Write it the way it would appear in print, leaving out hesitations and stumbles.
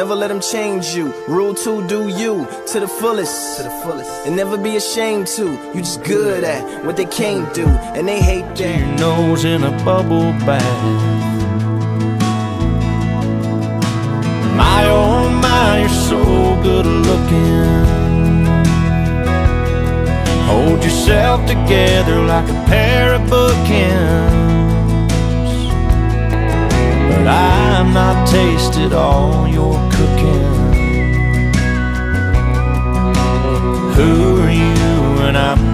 Never let them change you. Rule 2, do you to the fullest, and never be ashamed to. You just good at what they can't do, and they hate that. Your nose in a bubble bath. My oh my, you're so good looking. Hold yourself together like a pair of bookends. But I've not tasted all your cooking. Who are you and I'm